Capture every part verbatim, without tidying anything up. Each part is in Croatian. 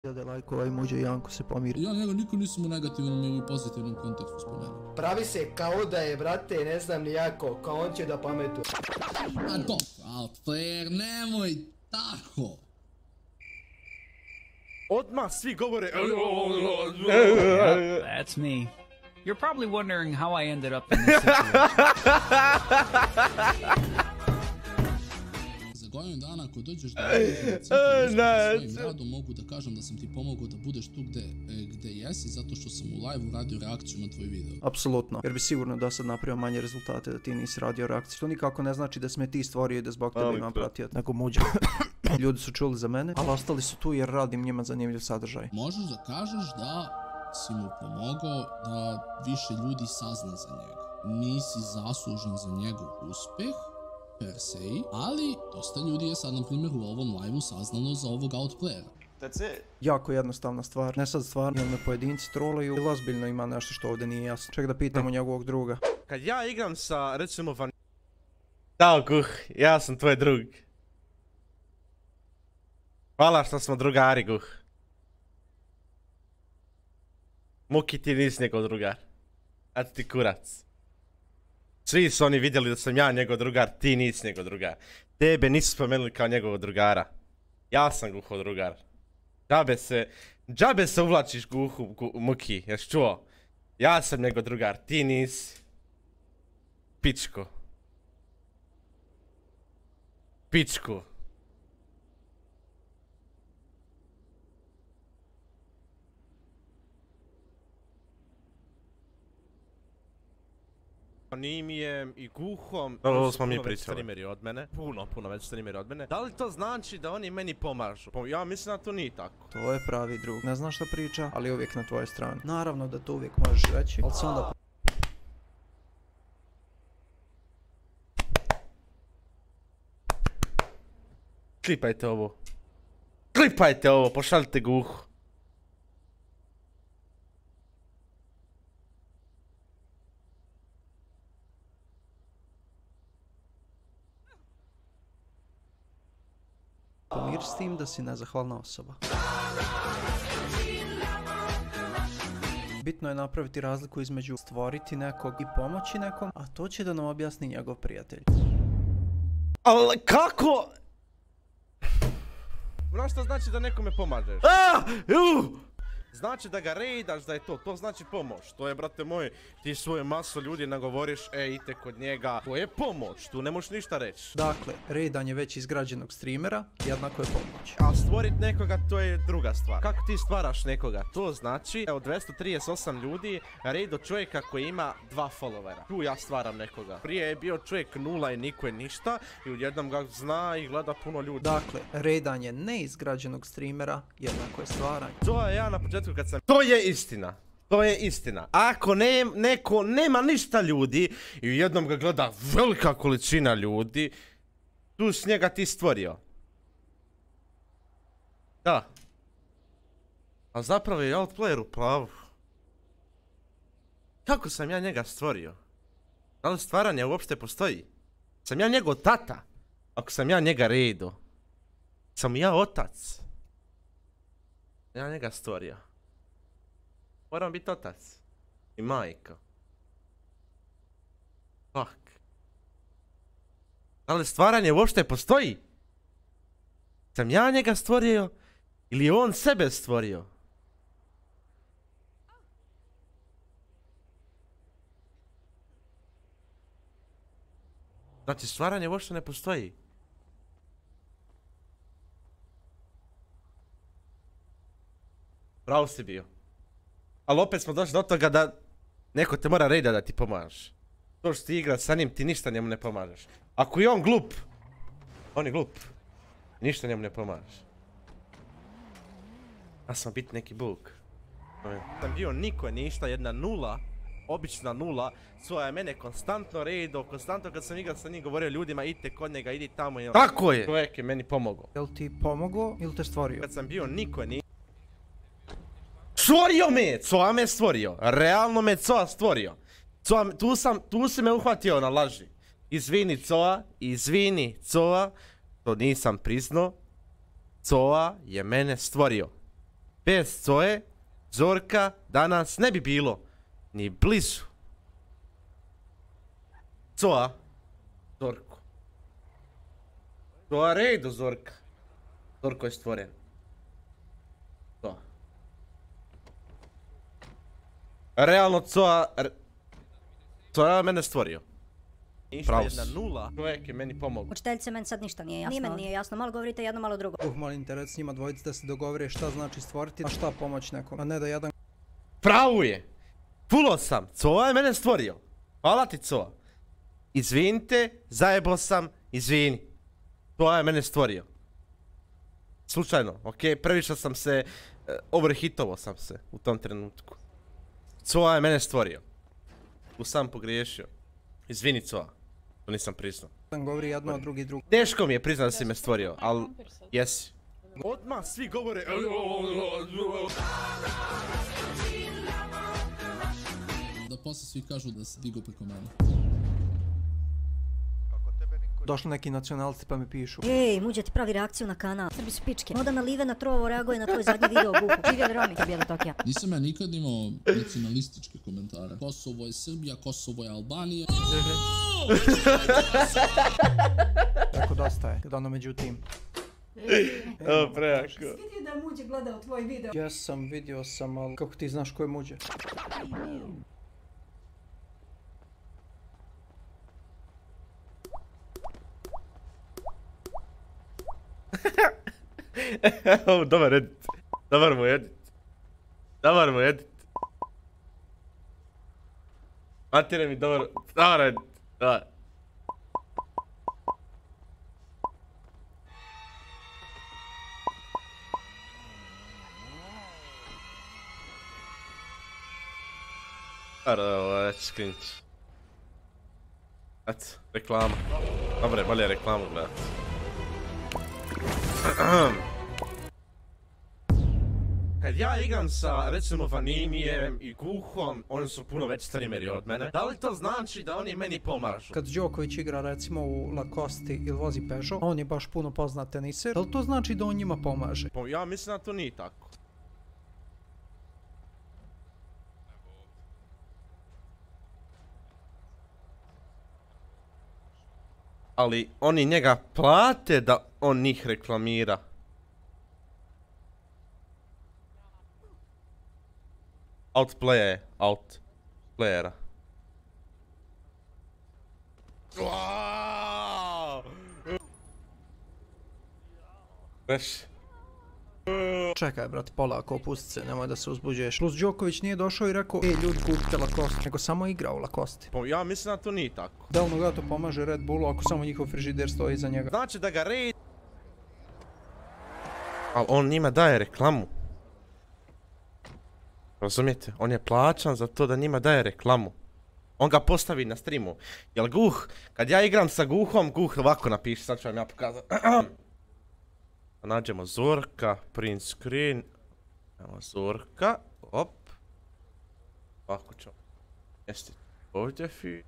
hiljade lajkova i muđe i Janko se pomiri. Ja njega nikad nisam u negativnom ili pozitivnom kontekstu spomenuo. Pravi se kao da je, brate, ne znam ni jako, kao on će da pametuje. A dobro, Outplayer, nemoj tako. Odmah svi govore... Yep, that's me. You're probably wondering how I ended up in this situation. Za godinu dana ako dođeš da budeš na svojim radom, mogu da kažem da sam ti pomogao da budeš tu gde, gde jesi, zato što sam u live-u radio reakciju na tvoj video. Apsolutno, jer bi sigurno do sad napravio manje rezultate da ti nisi radio reakciju, što nikako ne znači da si me ti stvorio i da zbog tebe imam pratijat, nego muđa. Ljudi su čuli za mene, ali ostali su tu jer radim njima zanimljiv sadržaj. Možeš da kažeš da si mu pomogao da više ljudi sazna za njega. Nisi zaslužen za njegov uspeh, per se, ali dosta ljudi je sad, na primjer, u ovom live-u saznalo za ovog Outplayera. That's it. Jako jednostavna stvar, ne sad stvarno, jer me pojedinci trolaju ili ozbiljno ima nešto što ovdje nije jasno. Ček da pitamo njegovog druga. Kad ja igram sa, recimo, van... Dao Guh, ja sam tvoj drug. Hvala što smo drugari, Guh. Muki, ti nisi njegov drugar. A ti kurac. Svi su oni vidjeli da sam ja njegov drugar, ti nisi njegov drugar. Tebe nisu spomenuli kao njegovog drugara. Ja sam Guhov drugar. Džabe se, džabe se uvlačiš Guhu, gu, Muki, jesi čuo? Ja sam njegov drugar, ti nisi. Pičko. Pičku. Animijem i Guhom, ovo smo mi pričali. Streameri od mene, puno, puno već streameri od mene. Da li to znači da oni meni pomažu? Ja mislim da to nije tako. To je pravi drug. Ne zna šta priča, ali uvijek na tvojoj strani. Naravno da to uvijek možeš reći, ali se onda... Klipajte ovo. Klipajte ovo, pošaljite Guhu. Pomiri s tim da si nezahvalna osoba. Bitno je napraviti razliku između stvoriti nekog i pomoći nekom, a to će da nam objasni njegov prijatelj. Ali kako? Znaš što znači da nekome pomažeš? Ah! Uh! Znači da ga rejdaš, da je to, to znači pomoć. To je, brate moj, ti svoje maso ljudi nagovoriš, e, idite kod njega. To je pomoć, tu ne možeš ništa reći. Dakle, rejdanje već izgrađenog streamera jednako je pomoć. A stvorit nekoga, to je druga stvar. Kako ti stvaraš nekoga? To znači, od dvjesto trideset osam ljudi, rejdo čovjeka koji ima dva followera. Tu ja stvaram nekoga. Prije je bio čovjek nula i niko je ništa, i odjednom ga zna i gleda puno ljudi. Dakle, rejdanje neizgrađenog streamera jednako je stvaranje. To je ja na početku kad sam... To je istina. To je istina. Ako ne, neko nema ništa ljudi i jednom ga gleda velika količina ljudi, tu s njega ti stvorio. Da. A zapravo je Outplayer u pravu. Kako sam ja njega stvorio? Da li stvaranje uopšte postoji? Sam ja njegov tata? Ako sam ja njega redo? Sam ja otac? Ja njega stvorio. Moram biti otac. I majka. Fuck. Da li stvaranje uopšte postoji? Sam ja njega stvorio? Ili je on sebe stvorio? Znači stvaranje uopšte ne postoji. Pravo si bio. Ali opet smo došli do toga da neko te mora rejda da ti pomažeš. To što ti igra sa njim, ti ništa njemu ne pomažeš. Ako je on glup, on je glup, ništa njemu ne pomažeš. Ja sam biti neki buk. Sam bio niko je ništa, jedna nula, obična nula, svoja je mene konstantno rejdo, konstantno kad sam igrao sa njim govorio ljudima idite kod njega, idi tamo i... Tako je! Čovjek je meni pomogao. Jel ti pomogao ili te stvorio? Kad sam bio niko je ništa. Stvorio me! Coa me stvorio. Realno me Coa stvorio. Coa, tu sam, tu si me uhvatio na laži. Izvini Coa, izvini Coa. To nisam priznao. Coa je mene stvorio. Bez Coe, Zorka danas ne bi bilo ni blizu. Coa, Zorko. Coa redu Zorka. Zorko je stvoren. To. Realno Coa... Coa je mene stvorio. Ništa jedna nula. Čovjek je meni pomogao. Učiteljice, meni sad ništa nije jasno. Ni meni nije jasno, malo govorite jedno, malo drugo. Uh, molim te, reci njima dvojici da se dogovore šta znači stvoriti, a šta pomoć nekom, a ne da jedan... Pravu je! Fulo sam, Coa je mene stvorio. Hvala ti, Coa. Izvinite, zajebo sam, izvini. Coa je mene stvorio. Slučajno, okej, okay? Previše sam se, uh, overhitovo sam se u tom trenutku. Coa je mene stvorio. Tu sam pogriješio. Izvini, Coa. To nisam priznao. Jedan govori jedno, a drugi drugo. Teško mi je priznat da si me stvorio, ali jesi. Odmah svi govore... Da posle svi kažu da se digo preko mene. Došli neki nacionalci pa mi pišu. Ej, Muđa ti pravi reakciju na kanal. Srbi su pičke. Oda na live na trovo reaguje na tvoj zadnji video o Guhu. Živjeli Romi, bijeli Tokija. Nisam ja nikad imao nacionalističke komentare. Kosovo je Srbija, Kosovo je Albanija. Tako dosta je, kad ono međutim. O, prejako. Jesi vidio da je Muđe gledao tvoj video? Jesam, vidio sam, ali kako ti znaš ko je Muđe? Dobar edit. Dobar mu edit. Dobar mu edit. Matire mi dobar... Dobar edit. Dobar. Dobro, ovo je skrinč. Eto, reklama. Dobre, bolje reklamu gledat. Kad ja igram sa, recimo, Vaninijem i Guhom, oni su puno veći streameri od mene. Da li to znači da oni meni pomažu? Kad Đoković igra, recimo, u Lacoste ili vozi Peugeot, on je baš puno poznat teniser, da li to znači da on njima pomaže? Ja mislim da to nije tako. Ali oni njega plate da on njih reklamira. Outplaya je, outplayera. Veš. Čekaj, brate, polako, opusti se, nemoj da se uzbuđuješ. Plus Đoković nije došao i rekao, ej, ljudi, kupite Lacoste, nego samo igra u Lacoste. Ja mislim da to nije tako. Da li ga to pomaže Red Bullu ako samo njihov frižider stoji iza njega? Znači da ga Red... Ali on njima daje reklamu. Razumijete? On je plaćan za to da njima daje reklamu. On ga postavi na streamu. Jel Guh, kad ja igram sa Guhom, Guh ovako napiše, sad ću vam ja pokazati. Nađemo Zorka, print screen. Evo Zorka, op. Ovako ćemo mjestiti ovdje fi.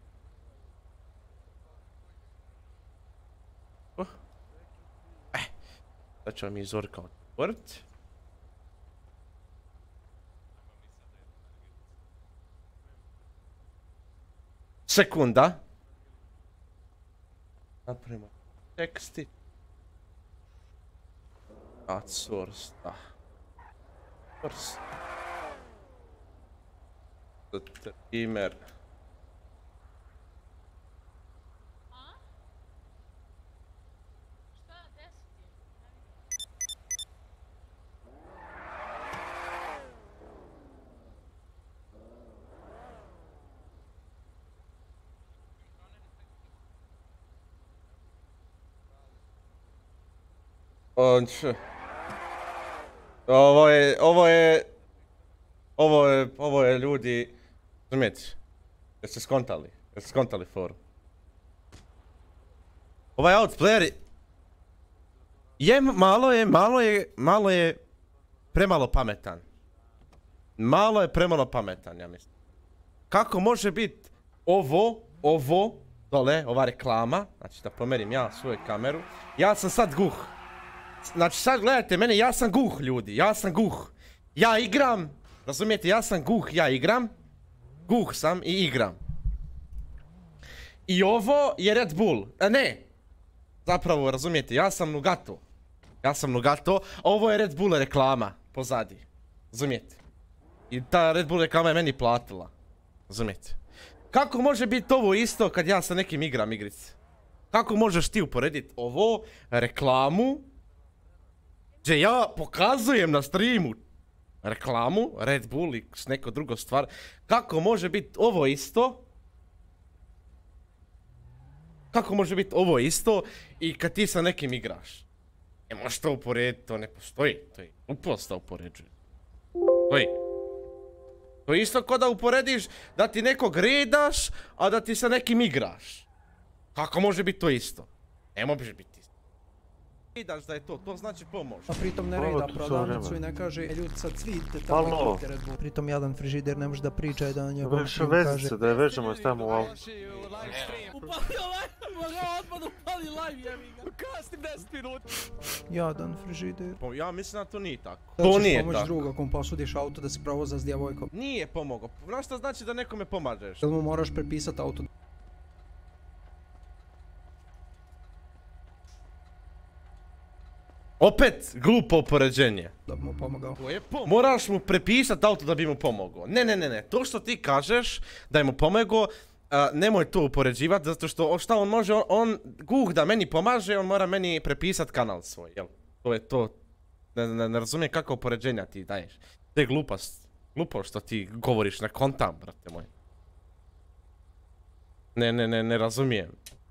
Uh. Eh, sad ćemo mi Zorka otvoriti. Sekunda. Napravimo teksti. Add source, da. Source. Streamer. On će... Ovo je, ovo je... Ovo je, ovo je ljudi... Razumijete? Jeste skontali? Jeste skontali foru? Ovaj outplayer... Je, malo je, malo je, malo je... Premalo pametan. Malo je premalo pametan, ja mislim. Kako može biti ovo, ovo, dole, ova reklama, znači da pomerim ja svoju kameru. Ja sam sad Guh. Znači sad gledajte mene, ja sam Guh ljudi, ja sam Guh. Ja igram, razumijete, ja sam guh, ja igram. Guh sam i igram. I ovo je Red Bull, a ne. Zapravo, razumijete, ja sam Nugato. Ja sam Nugato, a ovo je Red Bull reklama pozadi. Razumijete? I ta Red Bull reklama je meni platila. Razumijete? Kako može biti ovo isto kad ja sa nekim igram igrice? Kako možeš ti uporediti ovo, reklamu, gdje ja pokazujem na streamu reklamu, Red Bull i neko drugo stvar. Kako može biti ovo isto? Kako može biti ovo isto i kad ti sa nekim igraš? Ne možeš to uporediti, to ne postoji. To je glupost da upoređuje. To je. To je isto ko da uporediš da ti nekog redaš, a da ti sa nekim igraš. Kako može biti to isto? Ne može biti isto. Redaš da je to, to znači pomoć. A pritom ne reda prodavnicu i ne kaže, e ljudi sad svi idete tamo i kupite Red Bull. Pritom jadan frižider ne može da priča i da na njegovom streamu kaže... vezice, da je vežemo i stavimo u auto. Upalio live, ga odmah upali live, jebi ga. Kasnim deset minuta. Jadan frižider. Ja mislim da to nije tako. Da To ćeš nije pomoći tako. druga ako mu posudiš auto da se provoza s djevojkom. Nije pomogao. Znaš šta znači da nekome pomažeš? Jel mu moraš prepisati auto? Opet glupo upoređenje. Da bi mu pomogao. Moraš mu prepisati auto da bi mu pomogao. Ne, ne, ne, ne. To što ti kažeš da je mu pomogao, nemoj to upoređivati, zato što šta on može, on, on guh da meni pomaže, on mora meni prepisati kanal svoj, jel? To je to. Ne, ne, ne razumijem kakva upoređenja ti daješ. To je glupost. Glupo što ti govoriš, ne kontam, brate moj. Ne, ne, ne, ne razumijem.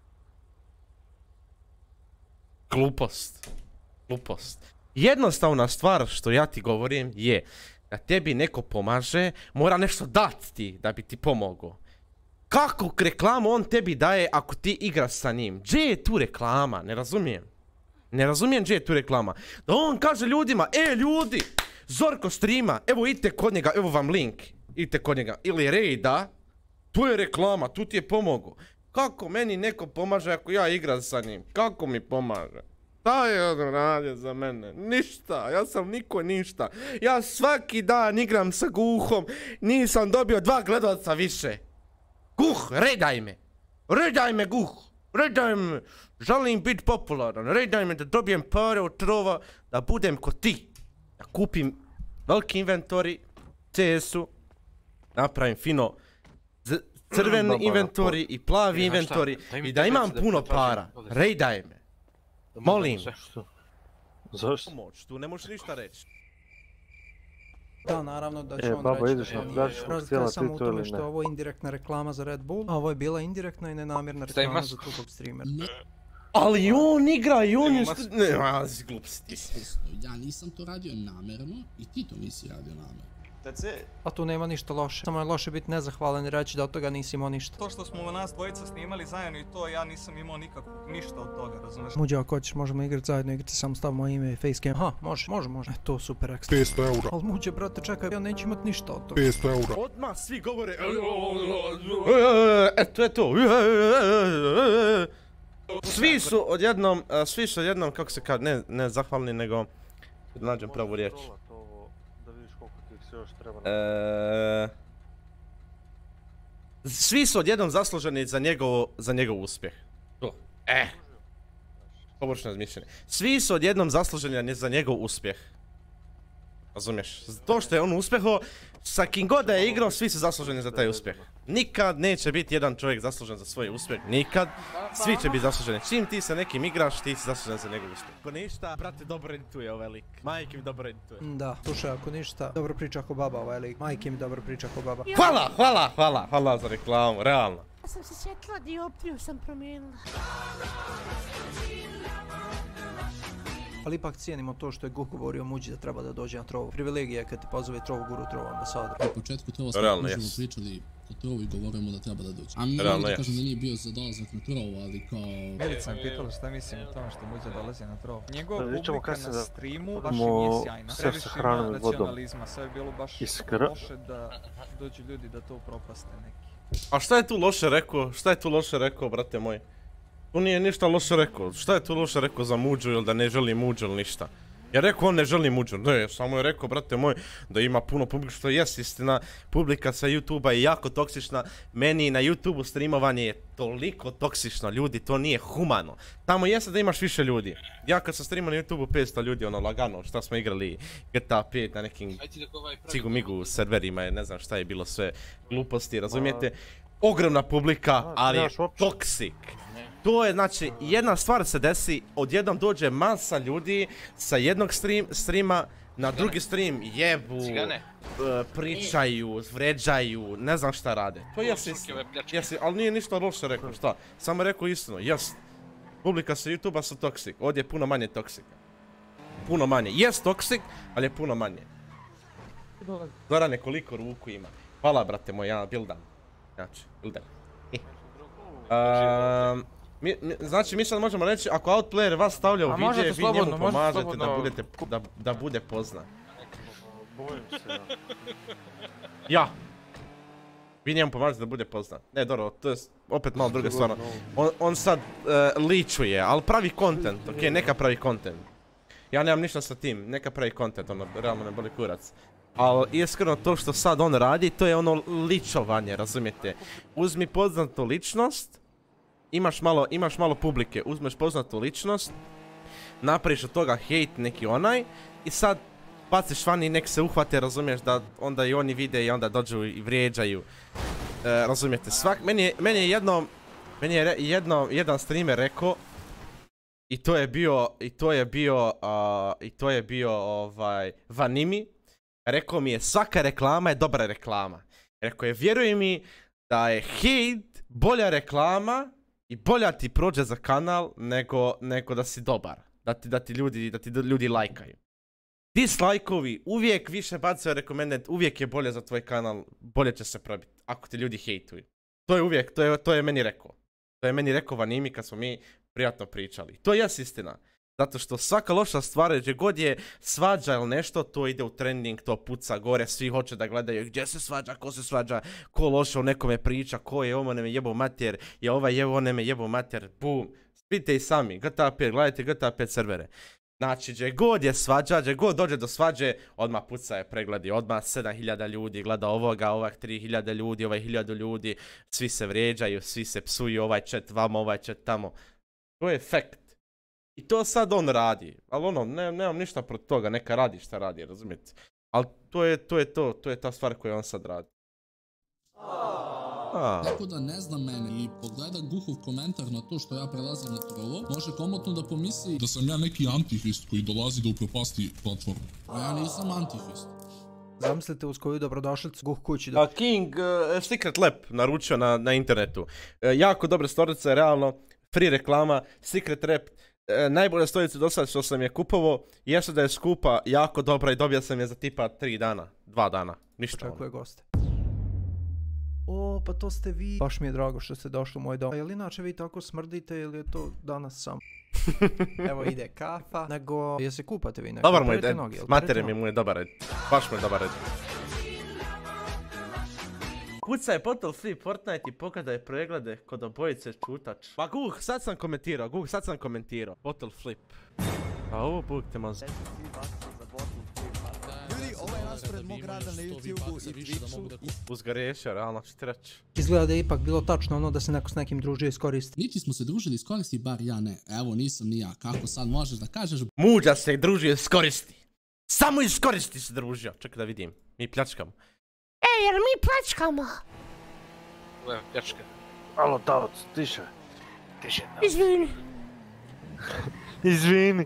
Glupost. Glupost. Jednostavna stvar što ja ti govorim je da tebi neko pomaže, mora nešto dati ti da bi ti pomogao. Kako reklamu on tebi daje ako ti igraš sa njim? Gdje je tu reklama? Ne razumijem. Ne razumijem gdje je tu reklama. Da on kaže ljudima, e ljudi, Zorko streama, evo idite kod njega, evo vam link. Idite kod njega. Ili rejda, tu je reklama, tu ti je pomogao. Kako meni neko pomaže ako ja igram sa njim? Kako mi pomaže? Šta je on radio za mene? Ništa, ja sam niko ništa. Ja svaki dan igram sa guhom, nisam dobio dva gledalca više. Guh, redaj me. Redaj me, guh. Redaj me. Želim biti popularan. Redaj me da dobijem pare od trova, da budem ko ti. Da kupim veliki inventori, C S-u, napravim fino crveni inventori i plavi inventori i da imam puno para. Redaj me. Molim. Zašto? Pomoć, tu ne možeš ništa reći. Da, naravno da će E, on babo, reći ideš da na nije. plažu, Razlika htjela je ti samo u to tome ili što ne? je ovo indirektna reklama za Red Bull, a ovo je bila indirektna i nenamjerna Šta reklama imaš? za drugog streamera. Ali on igra i on je što... Ne, ma, si gluposti. Ja nisam to radio namjerno i ti to nisi radio namjerno. That's it. A tu nema ništa loše. Samo je loše biti nezahvalan i reći da od toga nisi imao ništa. To što smo nas dvojica snimali zajedno i to, ja nisam imao nikakvog ništa od toga, razumiješ? Muđe, ako hoćeš možemo igrati zajedno, igrati samo stav moje ime i facecam. Aha, može, može, može. E, to super ekstra. petsto eura. Ali muđe, brate, čekaj, ja neću imat ništa od toga. petsto eura. Odmah svi govore... E, to je to. Svi su odjednom, svi su odjednom, kako se kaže, ne, ne zahvalni, nego... Nađem pravu riječ. Da vidiš koliko ti se još treba. E... Svi su odjednom zasluženi za njegov, za njegov uspjeh. To. E. Površno razmišljanje. Svi su odjednom zasluženi za njegov uspjeh. Razumiješ? To što je on uspjehao, sa kim god da je igrao, svi su zasluženi za taj uspjeh. Nikad neće biti jedan čovjek zaslužen za svoj uspjeh, nikad. Svi će biti zasluženi. Čim ti sa nekim igraš, ti si zaslužen za njegov uspjeh. Ako ništa, brate, dobro edituje ovaj lik. Majke mi dobro edituje. Da, slušaj, ako ništa, dobro priča ko baba ovaj lik. Majke mi dobro priča ko baba. Hvala, hvala, hvala, hvala za reklamu, realno. Ja sam se sjetila, dioptriju sam promijenila. Ali ipak cijenimo to što je Guh govorio Muđi da treba da dođe na trovu. Privilegija je kad te pozove Trov Guru, Trov ambasador. U početku Trova smo Realno, možemo yes. pričali o Trovu i govorimo da treba da dođe. A mi Realno, mogu da yes. kažem da nije bio za dolazak na Trovu, ali kao... Milica me pitala šta mislim o tome što Muđa dolazi na trov. Njegova Da, vidjet ćemo publika kasnije na da streamu baš i idemo nije sjajna. sve Previše sa hranom ima i vodom. nacionalizma, sve je bilo baš I skr- loše da dođu ljudi da to propaste neki. A šta je tu loše rekao? Šta je tu loše rekao, brate moj? Tu nije ništa loše rekao. Šta je tu loše rekao za Muđu ili da ne želi Muđu ili ništa? Ja rekao on ne želi muđu, ne, samo je rekao, brate moj, da ima puno publika, što jest istina, publika sa YouTubea je jako toksična, meni na YouTubeu streamovanje je toliko toksično, ljudi, to nije humano. Tamo jeste da imaš više ljudi. Ja kad sam streamao na YouTubeu petsto ljudi, ono, lagano, šta smo igrali G T A pet na nekim cigu migu serverima, ne znam šta je bilo sve gluposti, razumijete? Ogromna publika, ali je toksik. To je, znači, jedna stvar se desi, odjednom dođe masa ljudi sa jednog stream, streama na drugi stream, jebu, uh, pričaju, vređaju, ne znam šta rade. To je istina, jesi, ali nije ništa loše rekao, šta? Samo rekao istinu, jes. Publika sa YouTubea su toksik, ovdje je puno manje toksika. Puno manje, jes toksik, ali je puno manje. Zorane, koliko ruku ima? Hvala, brate moj, ja bildan. Znači, bildan. Um, mi, mi, znači mi sad možemo reći, ako Outplayer vas stavlja u vidje, vi njemu pomažete da, budete, da, da bude poznat. Bojim se ja. Ja. Vi njemu pomažete da bude poznat. Ne, dobro, to je opet malo druga stvar. On, on sad uh, ličuje, ali pravi content, ok, neka pravi content. Ja nemam ništa sa tim, neka pravi content, ono, realno ne boli kurac. Ali iskreno to što sad on radi, to je ono ličovanje, razumijete? Uzmi poznatu ličnost, imaš malo, imaš malo publike, uzmeš poznatu ličnost, napraviš od toga hate neki onaj i sad baciš vani i nek se uhvate, razumiješ, da onda i oni vide i onda dođu i vrijeđaju. E, razumijete, svak, meni je, meni je jedno, meni je jedno, jedan streamer rekao i to je bio, i to je bio, uh, i to je bio, ovaj, Vanimi. Rekao mi je, svaka reklama je dobra reklama. Rekao je, vjeruj mi da je hate bolja reklama i bolja ti prođe za kanal nego, nego da si dobar. Da ti, da ti ljudi, da ti ljudi lajkaju. Dislajkovi uvijek više bacaju recommended, uvijek je bolje za tvoj kanal, bolje će se probiti ako ti ljudi hejtuju. To je uvijek, to je, to je meni rekao. To je meni rekao Vanimi kad smo mi prijatno pričali. To je jas istina. Zato što svaka loša stvar, gdje god je svađa ili nešto, to ide u trending, to puca gore, svi hoće da gledaju gdje se svađa, ko se svađa, ko loše o nekome priča, ko je ovo me jebo mater, je ovaj je ovo me jebo mater, bum. Spite i sami, G T A pet, gledajte G T A pet servere. Znači, gdje god je svađa, gdje god dođe do svađe, odmah puca je pregledi, odmah sedam hiljada ljudi gleda ovoga, ovak tri hiljade ljudi, ovaj hiljadu ljudi, svi se vrijeđaju, svi se psuju, ovaj chat vamo, ovaj chat tamo. To je efekt. I to sad on radi, ali ono, ne, nemam ništa protiv toga, neka radi šta radi, razumijete? Ali to je, to je to, to je ta stvar koju on sad radi. Ah. Tako da ne zna mene i pogleda Guhov komentar na to što ja prelazim na trolo, može komotno da pomisli da sam ja neki antihist koji dolazi da upropasti platformu. A ja nisam antihist. Zamislite uz koju dobrodošlicu Guh kući da... A King uh, Secret Lab naručio na, na internetu. Uh, jako dobre storice, realno, free reklama, Secret Rap. E, najbolja storica do sad što sam je kupovao, jesu da je skupa, jako dobra i dobio sam je za tipa tri dana, dva dana, ništa. Očekuje goste. O, pa to ste vi. Baš mi je drago što ste došli u moj dom. A jel inače vi tako smrdite ili je to danas sam? Evo ide kafa, nego jel se kupate vi neko? Dobar mu je, matere mi mu je dobar red, baš mu je dobar red. Kucaj Bottle Flip Fortnite i pogledaj preglede kod obojice čutač. Pa Guh, sad sam komentirao, Guh, sad sam komentirao. Bottle Flip. A ovo Bog te mazi. Ljudi, ovo je raspored mog rada na YouTubeu i Twitchu. Uzgarešio, realno, što ti reći. Izgleda da je ipak bilo tačno ono da se neko s nekim družio iskoristi. Niti smo se družili iskoristi, bar ja ne. Evo, nisam ni ja. Kako sad možeš da kažeš? Muđa se družio iskoristi. Samo iskoristi se družio. Čekaj da vidim. Mi pljačkamo. Ej, jer mi pljačkamo. Evo, pljačka. Alo, Tavac, tiše. Tiše, Tavac. Izvini. Izvini.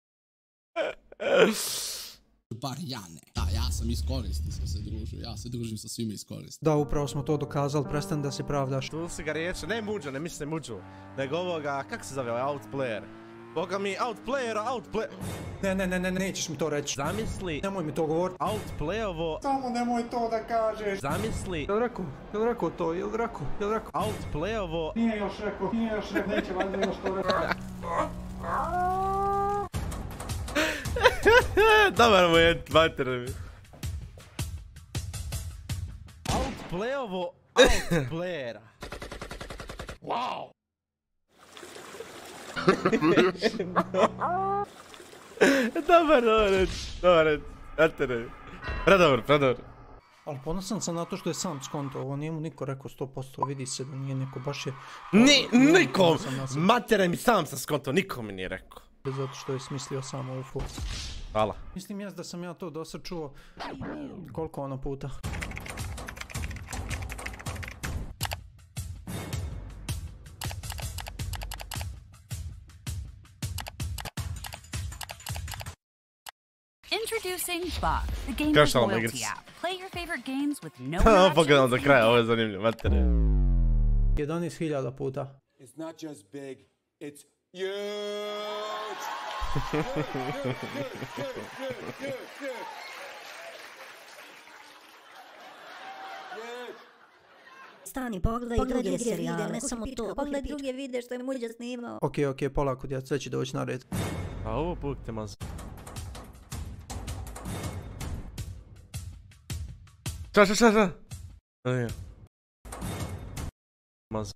Bar ja ne. Da, ja sam iskoristi sam se družio. Ja se družim sa svima iskoristi. Da, upravo smo to dokazali, prestan da se pravdaš. Tu si ga riječi, ne Muđo, ne mislim Muđu. Nego ovoga, kak se zove ovaj Outplayer? Boga mi, Outplayer, Outplayer... Ne, ne, ne, ne, nećeš mi to reći. Zamisli... Nemoj mi to govoriti. Outplayovo... Samo nemoj to da kažeš. Zamisli... Jel rekao, jel rekao to, jel rekao, jel rekao... Outplayovo... Nije još rekao, nije još rekao, neće valjda još to rekao. Dobar mu je, mater mi. Outplayovo... Outplayera. Wow! Dobar, dobar, dobar, dobar, predobar, predobar. Ali ponosan sam na to što je sam skonto, ovo nije mu niko rekao sto posto, vidi se da nije neko, baš je... Ni, nikom! Matere mi sam sam skonto, nikom mi nije rekao. Zato što je smislio samo ovu foru. Hvala. Mislim jes da sam ja to dosad čuo koliko ono puta. Introducing Buck, the gamer's Kašal loyalty Nuggets. app. Play your favorite games with no Pogledam do interruptions. kraja, ovo je zanimljivo, matere. jedanaest hiljada puta. It's not just big, it's huge! Good, good, good, good, good, good, good. Good. Stani, pogledaj i druge serijale, ne samo to. Pogledaj druge vide što je Muđa snimao. Ok, ok, polako djeca, sve će doći na red. A ovo buk te mazu. Šta, šta, šta, šta? Nije. Mazu.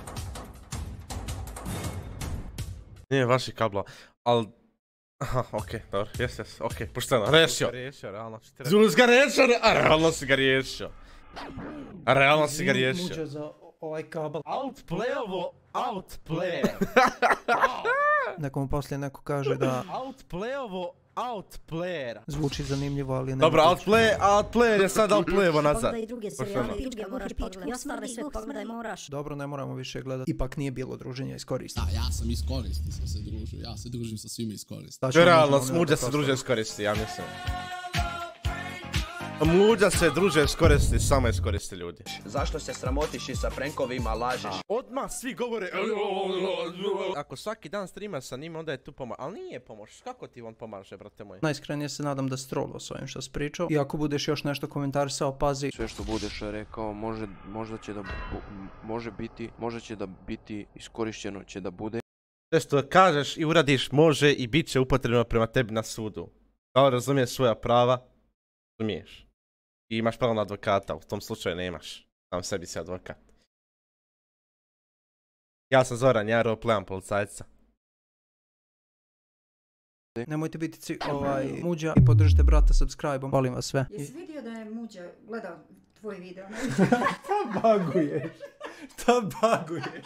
Nije vaših kabla, al... Aha, okej, dobro, jes, jes, okej, pošteno, rešio. Rešio, realno. Zulus ga rešio, a realno si ga riješio. A realno si ga riješio. Muđa za ovaj kabel. Outplayovo, outplayer. Neko mu poslije neko kaže da Outplayovo, outplayera. zvuči zanimljivo, ali ne... Dobro, outplay, outplayer je sad outplayovo nazad. Pogledaj i druge serijale, i druge moraš pogledati. Ja stvarno sve pogledaj, moraš. Dobro, ne moramo više gledati. Ipak nije bilo druženja iz koristi. Da, ja sam iz koristi sam se družio, ja se družim sa svima iz koristi. Tačno, Realno, možemo s ne Muđa to se druže s koristi, ja mislim. Muđa se druže s koristi, samo iz koristi ljudi. Zašto se sramotiš i sa prankovima lažeš? Odmah svi govore... Ako svaki dan streama sa njima, onda je tu pomoć. Ali nije pomoć, kako ti on pomaže, brate moj? Najiskrenije se nadam da si trolao s ovim što si pričao. I ako budeš još nešto komentarisao, pazi. Sve što budeš rekao, može, možda će da, bu- može biti, možda će da biti iskorišteno, će da bude. Sve što kažeš i uradiš može i bit će upotrebno prema tebi na sudu. Kao razumiješ svoja prava, razumiješ. I imaš pravo na advokata, u tom slučaju nemaš. Sam sebi si advokat. Ja sam Zoran, ja roleplayam policajca. Nemojte biti ci, ovaj, Muđa i podržite brata subscribe-om. Volim vas sve. Jesi vidio da je Muđa gledao tvoj video? Šta baguješ? Šta baguješ?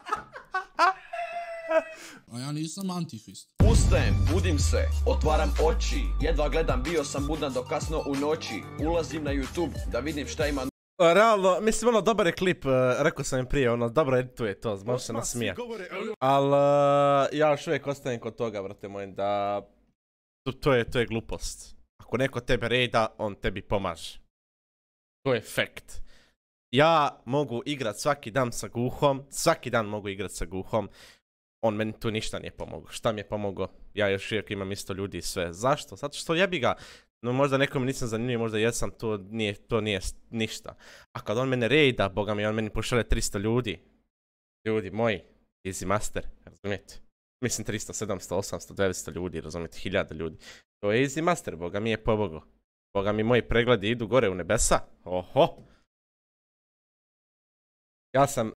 A ja nisam antifist. Ustajem, budim se, otvaram oči. Jedva gledam, bio sam budan do kasno u noći. Ulazim na YouTube da vidim šta ima. Realno, mislim ono, dobar je klip, uh, rekao sam im prije, ono, dobro edituje to, može se nasmijat. Ali uh, ja još uvijek ostajem kod toga, brate moj, da to, to, je, to je glupost. Ako neko tebe reda, on tebi pomaže. To je fact. Ja mogu igrat svaki dan sa Guhom, svaki dan mogu igrat sa Guhom. On meni tu ništa nije pomogao. Šta mi je pomogao? Ja još uvijek imam isto ljudi i sve. Zašto? Zato što jebi ga. No možda nekom nisam zanimljiv, možda jesam, to nije, to nije ništa. A kad on mene rejda, boga mi, on meni pošalje tristo ljudi. Ljudi moji, easy master, razumijete? Mislim tristo, sedamsto, osamsto, devetsto ljudi, razumijete, hiljada ljudi. To je easy master, boga mi je pomogao. Boga mi, moji pregledi idu gore u nebesa. Oho! Ja sam